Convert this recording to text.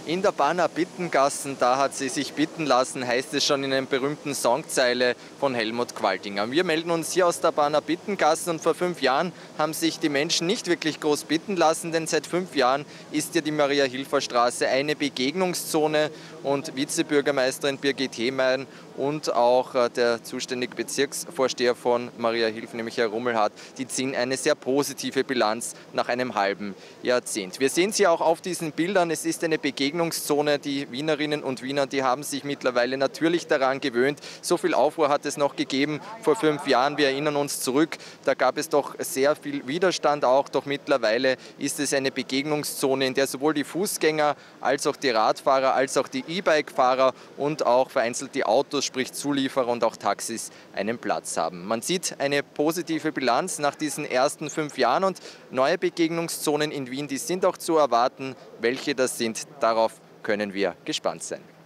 In der Banner Bittengassen, da hat sie sich bitten lassen, heißt es schon in einer berühmten Songzeile von Helmut Qualtinger. Wir melden uns hier aus der Banner Bittengassen und vor 5 Jahren haben sich die Menschen nicht wirklich groß bitten lassen, denn seit 5 Jahren ist hier die Maria-Hilfer-Straße eine Begegnungszone und Vizebürgermeisterin Birgit Hehmeyen und auch der zuständige Bezirksvorsteher von Maria-Hilfer, nämlich Herr Rummelhardt, die ziehen eine sehr positive Bilanz nach einem halben Jahrzehnt. Wir sehen sie auch auf diesen Bildern, es ist eine Begegnungszone. Die Wienerinnen und Wiener, die haben sich mittlerweile natürlich daran gewöhnt. So viel Aufruhr hat es noch gegeben vor 5 Jahren. Wir erinnern uns zurück, da gab es doch sehr viel Widerstand auch. Doch mittlerweile ist es eine Begegnungszone, in der sowohl die Fußgänger als auch die Radfahrer, als auch die E-Bike-Fahrer und auch vereinzelt die Autos, sprich Zulieferer und auch Taxis, einen Platz haben. Man sieht eine positive Bilanz nach diesen ersten 5 Jahren und neue Begegnungszonen in Wien, die sind auch zu erwarten. Welche das sind, darauf können wir gespannt sein.